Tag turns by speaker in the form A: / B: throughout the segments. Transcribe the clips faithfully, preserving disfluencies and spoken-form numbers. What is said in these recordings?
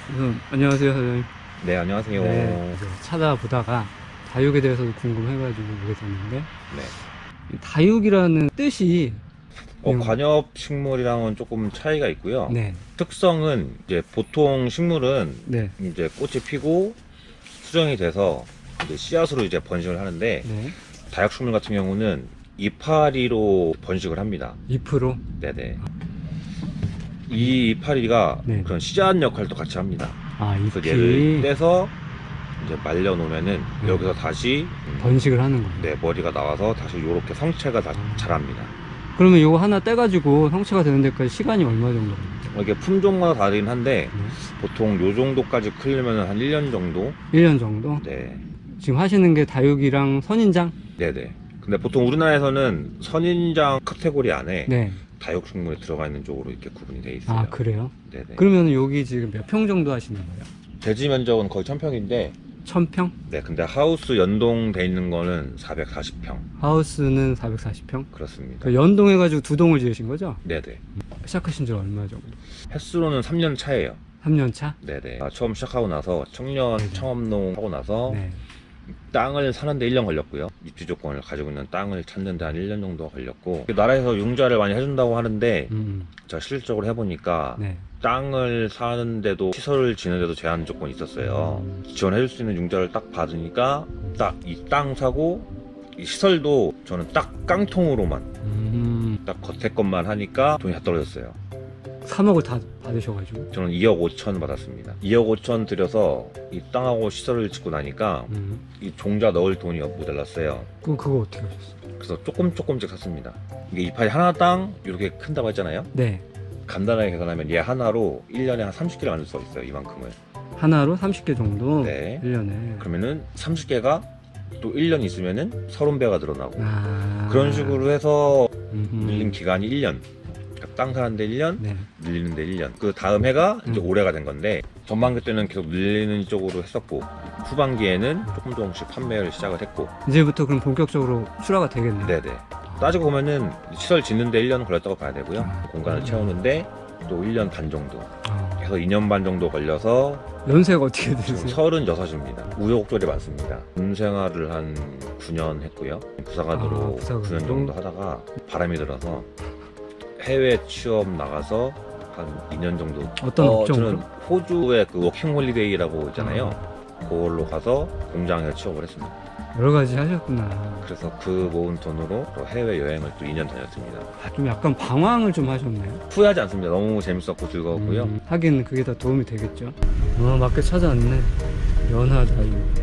A: 우선 안녕하세요, 사장님.
B: 네, 안녕하세요.
A: 네, 이제 찾아보다가 다육에 대해서도 궁금해가지고 보게 됐는데,
B: 네.
A: 이 다육이라는 뜻이
B: 어,
A: 그냥-
B: 관엽 식물이랑은 조금 차이가 있고요.
A: 네,
B: 특성은 이제 보통 식물은
A: 네,
B: 이제 꽃이 피고 수정이 돼서 이제 씨앗으로 이제 번식을 하는데
A: 네.
B: 다육 식물 같은 경우는 이파리로 번식을 합니다.
A: 잎으로.
B: 네네. 이 이파리가
A: 네.
B: 그런 씨앗 역할도 같이 합니다.
A: 아,
B: 그래서
A: 잎이
B: 얘를 떼서 이제 말려 놓으면은
A: 네.
B: 여기서 다시 음,
A: 번식을 하는 거예요.
B: 네, 머리가 나와서 다시 이렇게 성체가 다
A: 아.
B: 자랍니다.
A: 그러면 이거 하나 떼가지고 성체가 되는 데까지 시간이 얼마 정도 걸려요?
B: 이게 품종마다 다르긴 한데
A: 네.
B: 보통 요 정도까지 크려면 한 일 년 정도?
A: 일 년 정도?
B: 네.
A: 지금 하시는 게 다육이랑 선인장?
B: 네네. 근데 보통 우리나라에서는 선인장 카테고리 안에
A: 네.
B: 다육식물에 들어가 있는 쪽으로 이렇게 구분이 돼 있어요.
A: 아, 그래요?
B: 네네.
A: 그러면 여기 지금 몇 평 정도 하시는 거예요?
B: 대지 면적은 거의 천 평인데,
A: 천 평?
B: 네, 근데 하우스 연동돼 있는 거는 사백사십 평.
A: 하우스는 사백사십 평?
B: 그렇습니다.
A: 그 연동해가지고 두 동을 지으신 거죠?
B: 네네.
A: 시작하신 지 얼마 정도?
B: 횟수로는 삼 년 차예요.
A: 삼 년 차?
B: 네네. 아, 처음 시작하고 나서 청년
A: 네네.
B: 창업농 하고 나서
A: 네.
B: 땅을 사는데 일 년 걸렸고요. 입주 조건을 가지고 있는 땅을 찾는데 한 일 년 정도 걸렸고, 나라에서 융자를 많이 해준다고 하는데
A: 음,
B: 제가 실질적으로 해보니까
A: 네.
B: 땅을 사는데도 시설을 지는데도 제한 조건이 있었어요.
A: 음.
B: 지원해줄 수 있는 융자를 딱 받으니까 딱 이 땅 사고 이 시설도 저는 딱 깡통으로만
A: 음,
B: 딱 겉에 것만 하니까 돈이 다 떨어졌어요.
A: 삼억을 다 받으셔가지고.
B: 저는 이억 오천 받았습니다. 이억 오천 들여서 이 땅하고 시설을 짓고 나니까
A: 음.
B: 이 종자 넣을 돈이 모자랐어요.
A: 그럼 그거 어떻게 하셨어요?
B: 그래서 조금 조금씩 샀습니다. 이게 이파리 하나당 이렇게 큰다고 했잖아요.
A: 네. 간단하게
B: 계산하면 얘 하나로 일 년에 한 삼십 개를 만들 수 있어요. 이만큼을.
A: 하나로 삼십 개 정도?
B: 네.
A: 일 년에.
B: 그러면은 삼십 개가 또 일 년 있으면은 서른 배가 늘어나고
A: 아.
B: 그런 식으로 해서
A: 음흠.
B: 늘린 기간이 일 년. 그러니까 땅 사는데 일 년,
A: 네.
B: 늘리는데 일 년. 그 다음 해가 이제
A: 음.
B: 올해가 된 건데, 전반기 때는 계속 늘리는 쪽으로 했었고, 후반기에는 조금 조금씩 판매를 시작을 했고,
A: 이제부터 그럼 본격적으로 출하가 되겠네요.
B: 네네. 따지고 보면은 시설 짓는데 일 년 걸렸다고 봐야 되고요.
A: 아.
B: 공간을 채우는데 또 일 년 반 정도.
A: 아.
B: 그래서 이 년 반 정도 걸려서
A: 연세가 어떻게
B: 지금
A: 되세요?
B: 서른여섯입니다. 우여곡절이 많습니다. 군 생활을 한 구 년 했고요. 부사관으로
A: 아, 부사관으로?
B: 구 년 정도 하다가 바람이 들어서 해외 취업 나가서 한 이 년 정도.
A: 어떤
B: 어,
A: 업종으로?
B: 저는 호주의 그 워킹 홀리데이라고 있잖아요. 그걸로 가서 공장에 취업을 했습니다.
A: 여러 가지 하셨구나.
B: 그래서 그 모은 돈으로 또 해외 여행을 또 이 년 다녔습니다.
A: 아, 좀 약간 방황을 좀 하셨네요.
B: 후회하지 않습니다. 너무 재밌었고 즐거웠고요.
A: 음, 하긴 그게 다 도움이 되겠죠. 아, 맞게 찾아왔네. 연하 다육.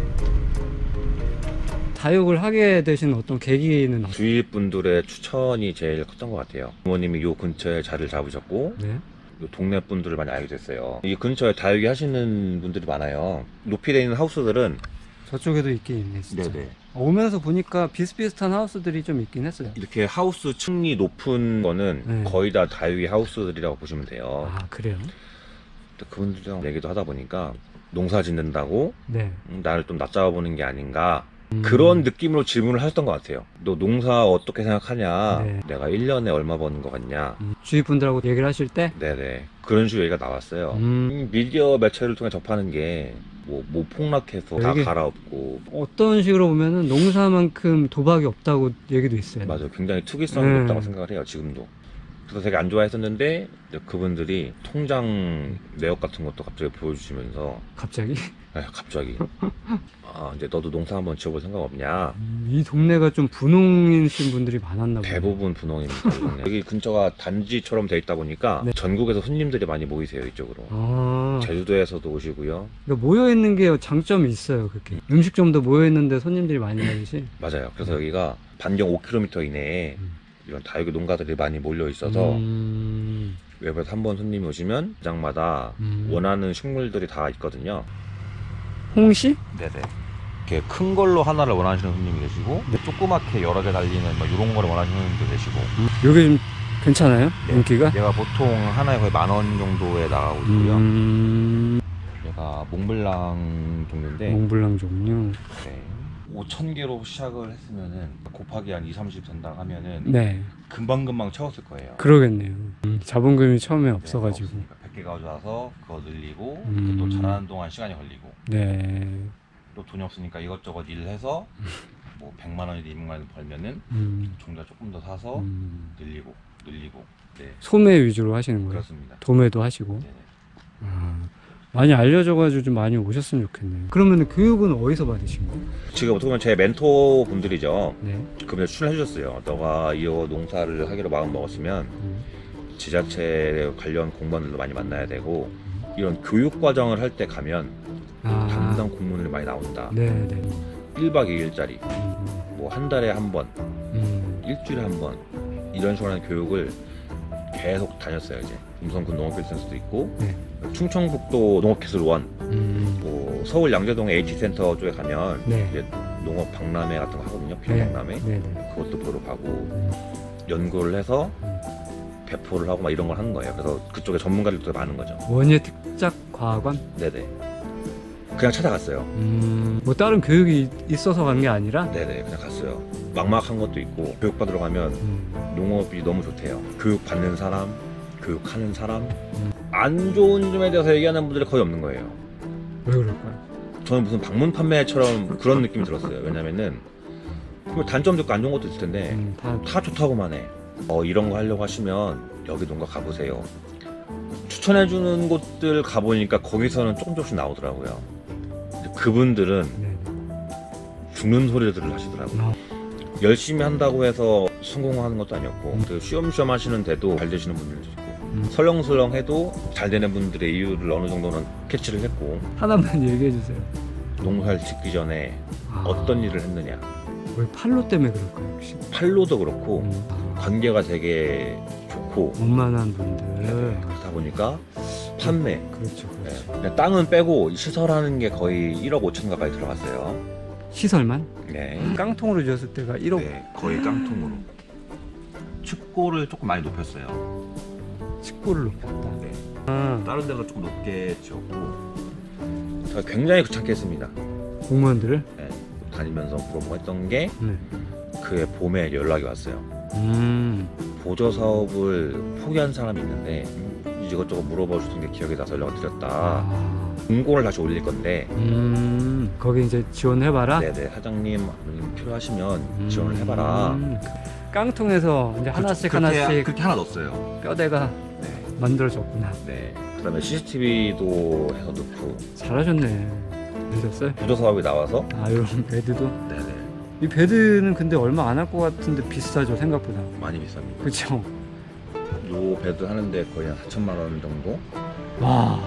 A: 다육을 하게 되신 어떤 계기는 어떠-
B: 주위 분들의 추천이 제일 컸던 것 같아요. 부모님이 요 근처에 자리를 잡으셨고,
A: 네.
B: 요 동네 분들을 많이 알게 됐어요. 이 근처에 다육이 하시는 분들이 많아요. 높이 돼 있는 하우스들은
A: 저쪽에도 있긴 있네, 진짜.
B: 네네.
A: 오면서 보니까 비슷비슷한 하우스들이 좀 있긴 했어요.
B: 이렇게 하우스 층이 높은 거는
A: 네.
B: 거의 다 다육이 하우스들이라고 보시면 돼요.
A: 아, 그래요?
B: 또 그분들이랑 얘기도 하다 보니까 농사 짓는다고
A: 네.
B: 음, 나를 좀 낯잡아보는 게 아닌가,
A: 음.
B: 그런 느낌으로 질문을 하셨던 것 같아요. 너 농사 어떻게 생각하냐?
A: 네.
B: 내가 일 년에 얼마 버는 것 같냐?
A: 음, 주위 분들하고 얘기를 하실 때,
B: 네네. 그런 식으로 얘기가 나왔어요.
A: 음,
B: 이 미디어 매체를 통해 접하는 게 뭐, 뭐 폭락해서 다
A: 되게-
B: 갈아엎고,
A: 어떤 식으로 보면은 농사만큼 도박이 없다고 얘기도 있어요.
B: 맞아요. 굉장히 투기성이
A: 네.
B: 높다고 생각을 해요, 지금도. 그래서 되게 안 좋아했었는데, 이제 그분들이 통장 내역 같은 것도 갑자기 보여주시면서,
A: 갑자기?
B: 에, 갑자기, 아, 이제 너도 농사 한번 지어볼 생각 없냐?
A: 음, 이 동네가 좀 분홍이신 분들이 많았나 보네요.
B: 대부분 분홍입니다. 이 동네. 여기 근처가 단지처럼 돼 있다 보니까
A: 네.
B: 전국에서 손님들이 많이 모이세요, 이쪽으로.
A: 아,
B: 제주도에서도 오시고요.
A: 그러니까 모여있는 게 장점이 있어요, 그렇게. 음식점도 모여있는데 손님들이 많이 가듯이.
B: 맞아요. 그래서 여기가 반경 오 킬로미터 이내에
A: 음.
B: 이런 다육이 농가들이 많이 몰려 있어서
A: 음,
B: 외부에서 한 번 손님이 오시면 장마다
A: 음.
B: 원하는 식물들이 다 있거든요.
A: 홍시?
B: 네네. 이렇게 큰 걸로 하나를 원하시는 손님이 계시고, 조그맣게 여러 개 달리는 뭐 이런 거를 원하시는 분도 계시고.
A: 여기 좀 괜찮아요?
B: 네.
A: 인기가?
B: 얘가 보통 하나에 거의 만 원 정도에 나가고 있고요.
A: 음,
B: 얘가 몽블랑 종류인데,
A: 몽블랑 종류.
B: 네. 오천 개로 시작을 했으면은 곱하기 한 이, 삼십 된다 하면은
A: 네,
B: 금방금방 채웠을 거예요.
A: 그러겠네요. 음, 자본금이 처음에
B: 네,
A: 없어가지고.
B: 없으니까 백 개 가져와서 그거 늘리고
A: 음.
B: 또 자라는 동안 시간이 걸리고
A: 네.
B: 또 돈이 없으니까 이것저것 일을 해서 뭐 백만 원이든 이백만 원 벌면은
A: 음.
B: 종자 조금 더 사서
A: 음.
B: 늘리고 늘리고. 네,
A: 소매 위주로 하시는 거예요?
B: 그렇습니다.
A: 도매도 하시고.
B: 네네.
A: 아, 많이 알려져가지고 좀 많이 오셨으면 좋겠네요. 그러면 교육은 어디서 받으신 거예요?
B: 지금 어떻게 보면 제 멘토 분들이죠.
A: 네.
B: 그분들 추천해 주셨어요. 너가 이 농사를 하기로 마음 먹었으면
A: 음.
B: 지자체 관련 공무원들도 많이 만나야 되고 이런 교육 과정을 할 때 가면
A: 아.
B: 담당 공무원들이 많이 나온다.
A: 네네.
B: 일 박 이 일짜리
A: 음.
B: 뭐 한 달에 한 번,
A: 음.
B: 일주일에 한 번 이런 식으로 하는 교육을 계속 다녔어요. 이제 음성군 농업기술센터도 있고
A: 네.
B: 충청북도 농업기술원,
A: 음.
B: 뭐 서울 양재동 H센터 쪽에 가면
A: 네.
B: 이제 농업 박람회 같은 거 하거든요. 비료
A: 네.
B: 박람회.
A: 네네.
B: 그것도 보러 가고
A: 음.
B: 연구를 해서
A: 음.
B: 배포를 하고 막 이런 걸 하는 거예요. 그래서 그쪽에 전문가들도 많은 거죠.
A: 원예 특작 과학원?
B: 네네. 그냥 찾아갔어요.
A: 음. 뭐 다른 교육이 있어서 간 게 아니라?
B: 네네. 그냥 갔어요. 막막한 것도 있고 교육 받으러 가면
A: 음.
B: 농업이 너무 좋대요. 교육 받는 사람, 교육하는 사람.
A: 음.
B: 안 좋은 점에 대해서 얘기하는 분들이 거의 없는 거예요.
A: 왜 그럴까요?
B: 저는 무슨 방문 판매처럼 그런 느낌이 들었어요. 왜냐면은 뭐 단점도 있고 안 좋은 것도 있을 텐데
A: 음, 다
B: 다 좋다고만 해. 어, 이런 거 하려고 하시면 여기 농가 가보세요. 추천해주는 곳들 가보니까 거기서는 조금 조금씩 나오더라고요. 근데 그분들은
A: 네.
B: 죽는 소리들을 하시더라고요.
A: 아.
B: 열심히 한다고 해서 성공하는 것도 아니었고
A: 음.
B: 그 쉬엄쉬엄 하시는데도 잘 되시는 분들도 있고
A: 음.
B: 설렁설렁 해도 잘 되는 분들의 이유를 어느 정도는 캐치를 했고
A: 하나만 얘기해 주세요.
B: 농사를 짓기 전에
A: 아.
B: 어떤 일을 했느냐
A: 왜 팔로 때문에 그럴까요 혹시?
B: 팔로도 그렇고
A: 음. 아.
B: 관계가 되게 좋고
A: 원만한 분들.
B: 네, 그러다 보니까 판매
A: 그렇죠,
B: 네,
A: 그렇죠.
B: 그냥 땅은 빼고 시설하는 게 거의 일억 오천 가까이 들어갔어요.
A: 시설만?
B: 네,
A: 깡통으로 지었을 때가 일억.
B: 네, 거의 깡통으로 축고를 조금 많이 높였어요.
A: 직구를 높였다.
B: 네.
A: 아,
B: 다른 데가 조금 높게 지었고 제가 굉장히 귀찮게 했습니다.
A: 공무원들을?
B: 네, 다니면서 물어보고 했던 게
A: 네.
B: 그해 봄에 연락이 왔어요.
A: 음.
B: 보조 사업을 포기한 사람이 있는데 이것저것 물어봐 주던 게 기억이 나서 연락을 드렸다.
A: 아.
B: 공고를 다시 올릴 건데
A: 음. 거기 이제 지원해봐라?
B: 네네 사장님 필요하시면
A: 음.
B: 지원을 해봐라.
A: 깡통에서 이제 하나씩
B: 그렇게,
A: 하나씩
B: 그렇게 하나 넣었어요.
A: 뼈대가
B: 네.
A: 만들어졌구나.
B: 네. 그다음에 씨씨티비도 해서 넣고
A: 잘하셨네. 되셨어요?
B: 보조 사업이 나와서
A: 아, 이런 베드도?
B: 네네
A: 이 베드는 근데 얼마 안 할 것 같은데 비싸죠, 생각보다.
B: 많이 비쌉니다.
A: 그쵸?
B: 요 베드 하는데 거의 한 사천만 원 정도.
A: 와.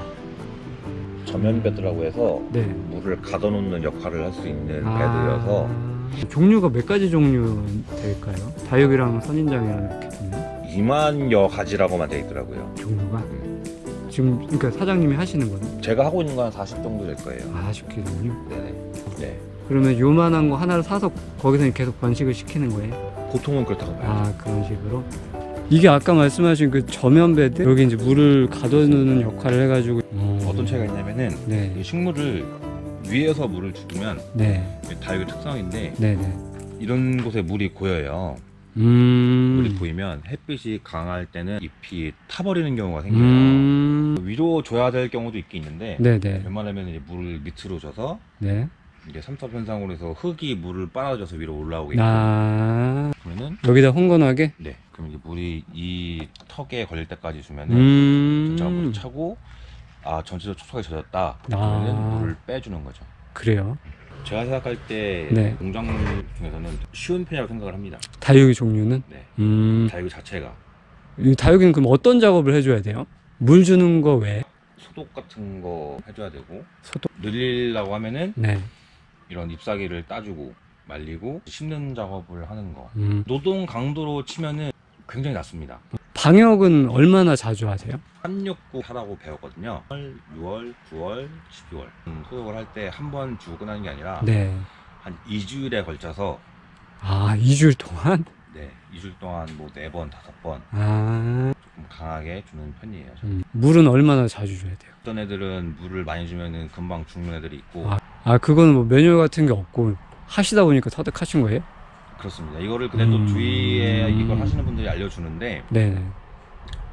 B: 저면 베드라고 해서
A: 네.
B: 물을 가둬놓는 역할을 할 수 있는
A: 아.
B: 베드여서
A: 종류가 몇 가지 종류 될까요? 다육이랑 선인장이랑 이렇게 있나요?
B: 이만여 가지라고만 돼 있더라고요.
A: 종류가?
B: 음.
A: 지금 그러니까 사장님이 하시는 거는?
B: 제가 하고 있는 건 한 사십 정도 될 거예요.
A: 아, 사십 개 종류?
B: 네네. 네.
A: 그러면 요만한 거 하나를 사서 거기서 계속 번식을 시키는 거예요?
B: 보통은 그렇다고 봐요.
A: 아, 그런 식으로? 이게 아까 말씀하신 그 저면 베드? 여기 이제 물을 가둬놓는 역할을 해가지고
B: 어떤 차이가 있냐면은
A: 네.
B: 이 식물을 위에서 물을 주면
A: 네.
B: 다육의 특성인데
A: 네네.
B: 이런 곳에 물이 고여요.
A: 음.
B: 물이 고이면 햇빛이 강할 때는 잎이 타버리는 경우가 생겨요.
A: 음.
B: 위로 줘야 될 경우도 있긴 있는데
A: 네네.
B: 웬만하면 이제 물을 밑으로 줘서
A: 네.
B: 이제 삼탑 현상으로 해서 흙이 물을 빨아줘서 위로 올라오게
A: 아.
B: 그러면은
A: 여기다 흥건하게?
B: 네 그럼 이제 물이 이 턱에 걸릴 때까지 주면은
A: 음.
B: 전체가 물을 차고 아 전체적으로 촉촉하게 젖었다 그러면은
A: 아.
B: 물을 빼주는 거죠.
A: 그래요?
B: 제가 생각할 때
A: 네.
B: 공장 중에서는 쉬운 편이라고 생각을 합니다.
A: 다육이 종류는?
B: 네.
A: 음.
B: 다육 자체가
A: 이 다육이는 그럼 어떤 작업을 해줘야 돼요? 물 주는 거 외에?
B: 소독 같은 거 해줘야 되고
A: 소독?
B: 늘리려고 하면은
A: 네.
B: 이런 잎사귀를 따주고 말리고 심는 작업을 하는 거.
A: 음.
B: 노동 강도로 치면은 굉장히 낮습니다.
A: 방역은 얼마나 자주 하세요?
B: 삼육구 하라고 배웠거든요. 유월, 구월, 십이월 음, 소독을 할 때 한 번 주고 끝나는 게 아니라
A: 네.
B: 한 이 주일에 걸쳐서
A: 아, 이 주일 동안?
B: 네, 이 주일 동안 뭐 네 번, 다섯 번
A: 아.
B: 조금 강하게 주는 편이에요. 저는.
A: 음. 물은 얼마나 자주 줘야 돼요?
B: 어떤 애들은 물을 많이 주면은 금방 죽는 애들이 있고
A: 아, 아 그거는 뭐 매뉴얼 같은 게 없고 하시다 보니까 터득하신 거예요?
B: 그렇습니다. 이거를 근데
A: 음.
B: 또 주위에 이걸 하시는 분들이 알려주는데
A: 네네.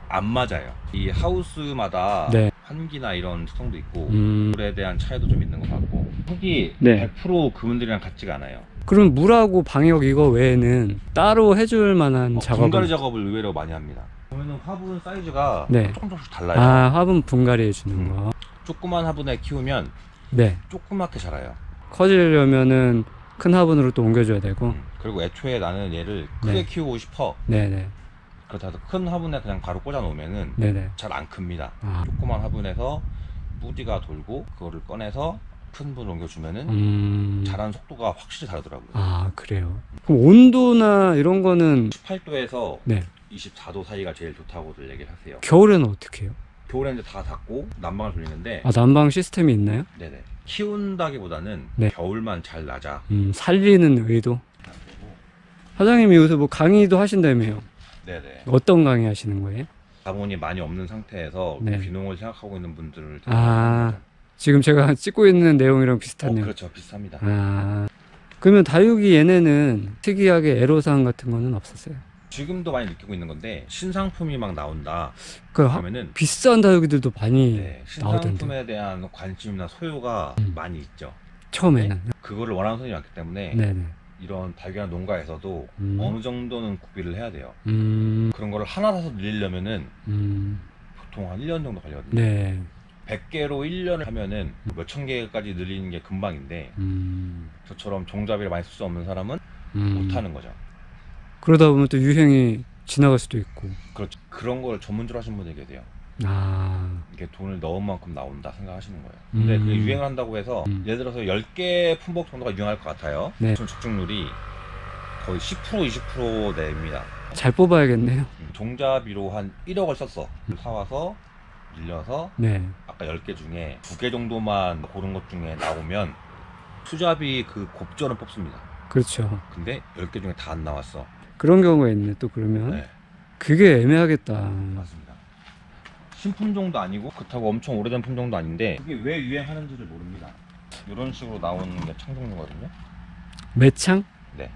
B: 안 맞아요. 이 하우스마다
A: 네.
B: 환기나 이런 특성도 있고
A: 음.
B: 물에 대한 차이도 좀 있는 것 같고 흙이
A: 네.
B: 백 퍼센트 그분들이랑 같지가 않아요.
A: 그럼 물하고 방역 이거 외에는 따로 해줄 만한
B: 어,
A: 작업은?
B: 분갈이 작업을 의외로 많이 합니다. 보면은 화분 사이즈가
A: 네.
B: 조금 조금씩 달라요.
A: 아, 화분 분갈이 해주는
B: 음.
A: 거.
B: 조그만 화분에 키우면
A: 네.
B: 조그맣게 자라요.
A: 커지려면은 큰 화분으로 또 옮겨줘야 되고.
B: 음. 그리고 애초에 나는 얘를 크게
A: 네.
B: 키우고 싶어.
A: 네네.
B: 그렇다 해서 큰 화분에 그냥 바로 꽂아 놓으면은
A: 네네.
B: 잘 안 큽니다.
A: 아.
B: 조그만 화분에서 뿌디가 돌고 그거를 꺼내서 큰 분 옮겨주면은
A: 음.
B: 자라는 속도가 확실히 다르더라고요.
A: 아, 그래요. 그럼 온도나 이런 거는
B: 십팔 도에서
A: 네.
B: 이십사 도 사이가 제일 좋다고들 얘기를 하세요.
A: 겨울에는 어떻게 해요?
B: 겨울에는 이제 다 닫고 난방을 돌리는데
A: 아, 난방 시스템이 있나요?
B: 네네. 키운다기보다는
A: 네.
B: 겨울만 잘 나자.
A: 음, 살리는 의도. 사장님이 요새 뭐 강의도 하신다며요.
B: 네네.
A: 어떤 강의 하시는 거예요?
B: 자본이 많이 없는 상태에서
A: 네.
B: 비농을 생각하고 있는 분들을
A: 아, 지금 제가 찍고 있는 내용이랑
B: 어,
A: 비슷하네요.
B: 그렇죠. 비슷합니다.
A: 아, 그러면 다육이 얘네는 특이하게 애로사항 같은 거는 없었어요?
B: 지금도 많이 느끼고 있는 건데 신상품이 막 나온다.
A: 그 하-
B: 그러면은
A: 비싼 다육이들도 많이
B: 네,
A: 나오던데.
B: 신상품에 대한 관심이나 소요가
A: 음.
B: 많이 있죠.
A: 처음에는.
B: 그거를 원하는 손님이 많기 때문에
A: 네네.
B: 이런 발견한 농가에서도
A: 음.
B: 어느 정도는 구비를 해야 돼요.
A: 음,
B: 그런 거를 하나 사서 늘리려면은
A: 음,
B: 보통 한 일 년 정도 걸리거든요.
A: 네.
B: 백 개로 일 년을 하면은 몇천 개까지 늘리는 게 금방인데
A: 음,
B: 저처럼 종잡이를 많이 쓸 수 없는 사람은
A: 음.
B: 못하는 거죠.
A: 그러다 보면 또 유행이 지나갈 수도 있고.
B: 그렇죠. 그런 걸 전문적으로 하시는 분들이 계세요.
A: 아,
B: 이게 돈을 넣은 만큼 나온다 생각하시는 거예요. 근데
A: 음.
B: 그게 유행을 한다고 해서
A: 음.
B: 예를 들어서 열 개 품목 정도가 유행할 것 같아요.
A: 네.
B: 전 적중률이 거의 십 퍼센트 이십 퍼센트 내입니다.
A: 잘 뽑아야겠네요.
B: 음, 종잡이로 한 일억을 썼어. 사와서 늘려서
A: 네.
B: 아까 열 개 중에 두 개 정도만 고른 것 중에 나오면 투잡이 그 곱절은 뽑습니다.
A: 그렇죠.
B: 근데 열 개 중에 다 안 나왔어.
A: 그런 경우가 있네, 또 그러면.
B: 네,
A: 그게 애매하겠다.
B: 맞습니다. 신품종도 아니고 그렇다고 엄청 오래된 품종도 아닌데 그게 왜 유행하는지를 모릅니다. 이런 식으로 나오는 게 창종류거든요.
A: 매창?
B: 네.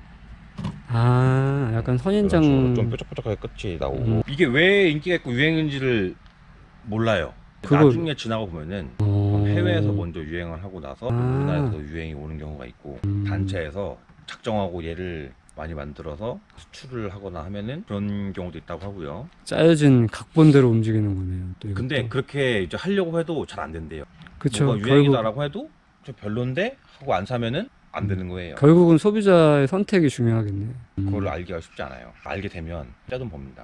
A: 아, 약간
B: 이런
A: 선인장.
B: 식으로 좀 뾰족뾰족하게 끝이 나오고
A: 음.
B: 이게 왜 인기가 있고 유행인지를 몰라요.
A: 그거-
B: 나중에 지나고 보면은
A: 어...
B: 해외에서 먼저 유행을 하고 나서
A: 아.
B: 우리나라에서 유행이 오는 경우가 있고
A: 음.
B: 단체에서 작정하고 얘를 많이 만들어서 수출을 하거나 하면은 그런 경우도 있다고 하고요.
A: 짜여진 각본대로 움직이는 거네요. 또 이것도.
B: 근데 그렇게 이제 하려고 해도 잘 안 된대요.
A: 그쵸.
B: 뭐가
A: 결국,
B: 유행이다라고 해도 좀 별론데 하고 안 사면은 안 되는 거예요.
A: 결국은 소비자의 선택이 중요하겠네. 음,
B: 그걸 알기가 쉽지 않아요. 알게 되면 떼돈 법니다.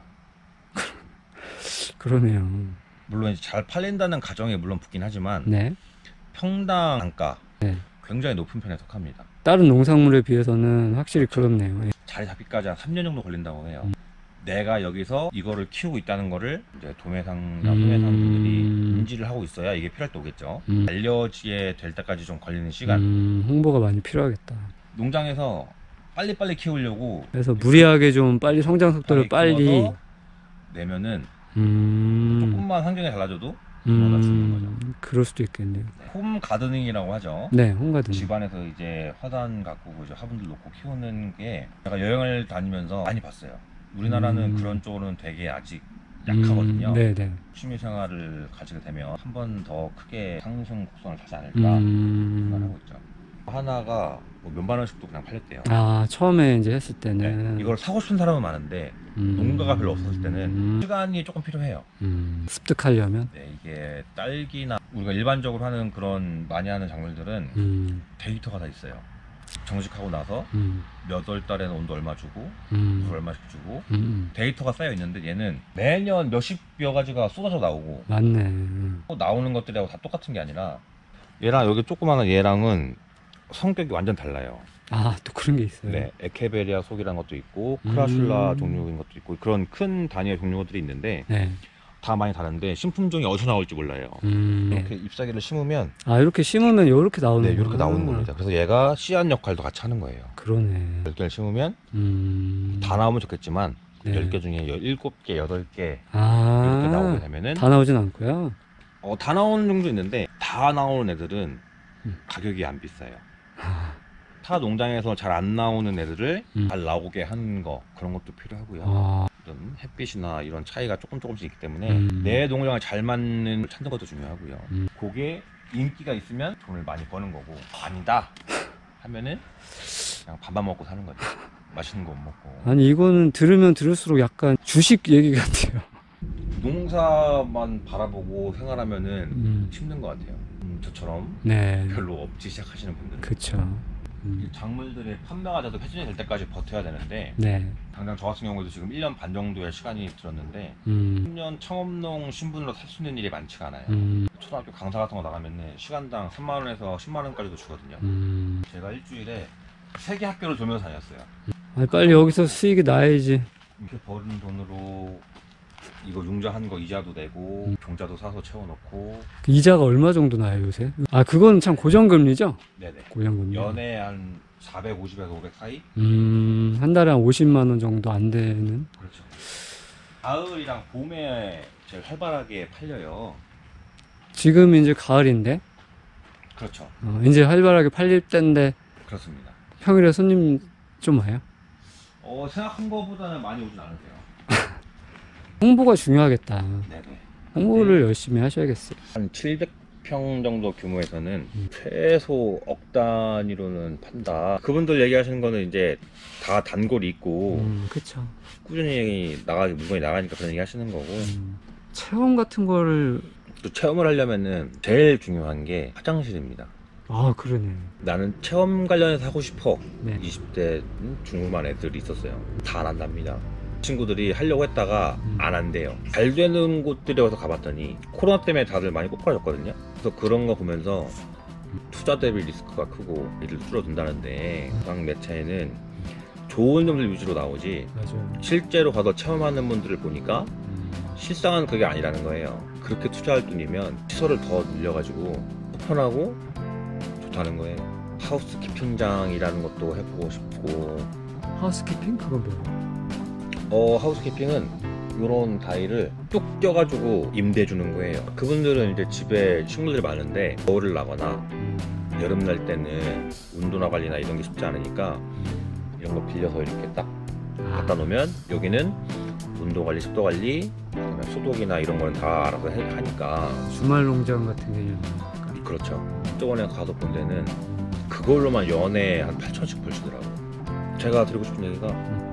A: 그러네요.
B: 물론 이제 잘 팔린다는 가정에 물론 붙긴 하지만
A: 네.
B: 평당 단가
A: 네.
B: 굉장히 높은 편에 속합니다.
A: 다른 농산물에 비해서는 확실히 그렇네요. 예.
B: 자리 잡기까지 한 삼 년 정도 걸린다고 해요.
A: 음.
B: 내가 여기서 이거를 키우고 있다는 거를 이제 도매상이나
A: 음.
B: 소매상분들이 인지를 하고 있어야 이게 필요할 때 오겠죠.
A: 음.
B: 알려지게 될 때까지 좀 걸리는 시간.
A: 음, 홍보가 많이 필요하겠다.
B: 농장에서 빨리빨리 키우려고
A: 그래서 무리하게 좀 빨리 성장 속도를
B: 빨리
A: 빨리.
B: 키워서 내면은
A: 음,
B: 조금만 환경이 달라져도 그거가 죽는 거죠.
A: 음, 그럴 수도 있겠네요.
B: 홈 가드닝이라고 하죠.
A: 네, 홍가든.
B: 집안에서 이제 화단 갖고 이제 화분들 놓고 키우는 게 제가 여행을 다니면서 많이 봤어요. 우리나라는
A: 음.
B: 그런 쪽으로는 되게 아직 약하거든요.
A: 음, 네네.
B: 취미 생활을 가지게 되면 한 번 더 크게 상승 곡선을 타지 않을까 생각을
A: 음,
B: 하고 있죠. 하나가 뭐 몇만 원씩도 그냥 팔렸대요.
A: 아, 처음에 이제 했을
B: 네,
A: 때는.
B: 이걸 사고 싶은 사람은 많은데
A: 음,
B: 농가가 별로 없었을 때는
A: 음,
B: 시간이 조금 필요해요.
A: 음, 습득하려면.
B: 네, 이게 딸기나 우리가 일반적으로 하는 그런 많이 하는 작물들은
A: 음,
B: 데이터가 다 있어요. 정식하고 나서
A: 음,
B: 몇 월 달에는 온도 얼마 주고
A: 음,
B: 물 얼마씩 주고
A: 음,
B: 데이터가 쌓여 있는데 얘는 매년 몇십여 가지가 쏟아져 나오고
A: 맞네. 음,
B: 또 나오는 것들하고 다 똑같은 게 아니라 얘랑 여기 조그마한 얘랑은 성격이 완전 달라요.
A: 아, 또 그런 게 있어요.
B: 네, 에케베리아 속이라는 것도 있고 크라슐라
A: 음.
B: 종류인 것도 있고 그런 큰 단위의 종류들이 있는데
A: 네.
B: 다 많이 다른데 신품종이 어디서 나올지 몰라요.
A: 음,
B: 이렇게 잎사귀를 심으면
A: 아, 이렇게 심으면 이렇게 나오는
B: 네, 이렇게
A: 거구나.
B: 나오는 겁니다. 그래서 얘가 씨앗 역할도 같이 하는 거예요.
A: 그러네.
B: 열 개를 심으면
A: 음,
B: 다 나오면 좋겠지만
A: 네.
B: 열 개 중에 일곱 개, 여덟 개
A: 아,
B: 이렇게 나오게 되면은
A: 다 나오진 않고요.
B: 어, 다 나오는 종도 있는데 다 나오는 애들은
A: 음.
B: 가격이 안 비싸요.
A: 아,
B: 타 농장에서 잘 안 나오는 애들을
A: 음.
B: 잘 나오게 하는 거 그런 것도 필요하고요.
A: 아,
B: 햇빛이나 이런 차이가 조금 조금씩 있기 때문에
A: 음.
B: 내 농장에 잘 맞는 걸 찾는 것도 중요하고요.
A: 음.
B: 그게 인기가 있으면 돈을 많이 버는 거고 아니다 하면은 그냥 밥만 먹고 사는 거죠. 맛있는 거 못 먹고.
A: 아니 이거는 들으면 들을수록 약간 주식 얘기 같아요.
B: 농사만 바라보고 생활하면은
A: 음.
B: 힘든 것 같아요. 음, 저처럼
A: 네.
B: 별로 없지 시작하시는 분들은.
A: 그쵸. 음.
B: 이 작물들이 판매가 돼도 회전이 될 때까지 버텨야 되는데
A: 네.
B: 당장 저 같은 경우에도 지금 일 년 반 정도의 시간이 들었는데
A: 음.
B: 십 년 창업농 신분으로 살 수 있는 일이 많지가 않아요.
A: 음.
B: 초등학교 강사 같은 거 나가면은 시간당 삼만 원에서 십만 원까지도 주거든요.
A: 음.
B: 제가 일주일에 세 개 학교를 돌면서 다녔어요.
A: 아니 빨리 여기서 수익이 나야지.
B: 이렇게 버는 돈으로 이거 융자한 거 이자도 내고
A: 음.
B: 종자도 사서 채워놓고.
A: 그 이자가 얼마 정도 나요 요새? 아 그건 참 고정금리죠?
B: 네네.
A: 고정금리.
B: 연에 한 사백오십에서 오백 사이?
A: 음, 한 달에 한 오십만 원 정도 안 되는.
B: 그렇죠. 가을이랑 봄에 제일 활발하게 팔려요.
A: 지금 이제 가을인데,
B: 그렇죠.
A: 어, 이제 활발하게 팔릴 때인데
B: 그렇습니다.
A: 평일에 손님 좀 와요?
B: 어, 생각한 거보다는 많이 오진 않으세요.
A: 홍보가 중요하겠다.
B: 네네.
A: 홍보를 열심히 하셔야겠어요.
B: 한 칠백 평 정도 규모에서는
A: 음.
B: 최소 억 단위로는 판다. 그분들 얘기하시는 거는 이제 다 단골이 있고
A: 음, 그쵸.
B: 꾸준히 나가 물건이 나가니까 그런 얘기 하시는 거고.
A: 음, 체험 같은 거를,
B: 또 체험을 하려면은 제일 중요한 게 화장실입니다.
A: 아, 그러네.
B: 나는 체험 관련해서 하고 싶어.
A: 네.
B: 이십 대 중후반 애들이 있었어요. 다 안 한답니다. 친구들이 하려고 했다가
A: 음.
B: 안 한대요. 잘 되는 곳들에 가서 가봤더니 코로나 때문에 다들 많이 꼬꾸라졌거든요. 그래서 그런 거 보면서 투자 대비 리스크가 크고 일을 줄어든다는데 각 매체에는 좋은 점들 위주로 나오지
A: 맞아요.
B: 실제로 가서 체험하는 분들을 보니까
A: 음,
B: 실상은 그게 아니라는 거예요. 그렇게 투자할 돈이면 시설을 더 늘려가지고 편하고 좋다는 거예요. 하우스키핑장이라는 것도 해보고 싶고.
A: 하우스키핑? 그건 뭐예요?
B: 어 하우스키핑은 요런 다이를 뚝 껴가지고 임대해 주는 거예요. 그분들은 이제 집에 식물들이 많은데 겨울을 나거나
A: 음,
B: 여름 날 때는 온도나 관리나 이런 게 쉽지 않으니까 이런 거 빌려서 이렇게 딱 갖다 놓으면 여기는 온도 관리, 습도 관리, 그다음에 소독이나 이런 거는 다 알아서 해, 하니까.
A: 주말 농장 같은 개념이니까.
B: 그렇죠. 저번에 가서 본 데는 그걸로만 연에 한 팔천씩 벌시더라고요. 제가 드리고 싶은 얘기가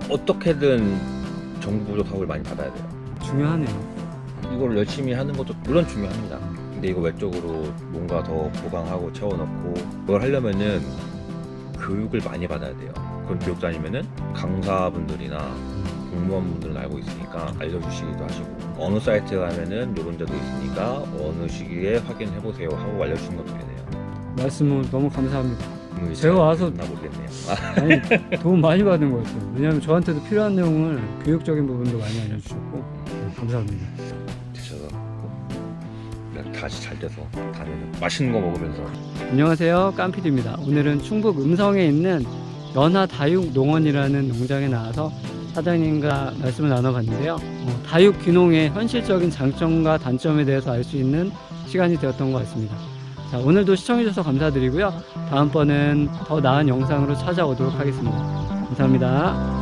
B: 어떻게든 정부 부족 사업을 많이 받아야 돼요.
A: 중요하네요.
B: 이걸 열심히 하는 것도 물론 중요합니다. 근데 이거 외적으로 뭔가 더 보강하고 채워넣고 그걸 하려면은 교육을 많이 받아야 돼요. 그런 교육 다니면은 강사분들이나 공무원분들은 알고 있으니까 알려주시기도 하시고, 어느 사이트에 가면은 이런 데도 있으니까 어느 시기에 확인해보세요 하고 알려주시는 것도 되네요.
A: 말씀을 너무 감사합니다.
B: 음,
A: 제가 와서
B: 나 모르겠네요.
A: 아니, 도움 많이 받은 것 같아요. 왜냐하면 저한테도 필요한 내용을 교육적인 부분도 많이 알려주셨고 네, 감사합니다.
B: 되셔서 꼭 다시 잘 돼서 다니는 맛있는 거 먹으면서.
A: 안녕하세요, 깜피디입니다. 오늘은 충북 음성에 있는 연하 다육 농원이라는 농장에 나와서 사장님과 말씀을 나눠봤는데요. 어, 다육 귀농의 현실적인 장점과 단점에 대해서 알 수 있는 시간이 되었던 것 같습니다. 자, 오늘도 시청해주셔서 감사드리고요. 다음번은 더 나은 영상으로 찾아오도록 하겠습니다. 감사합니다.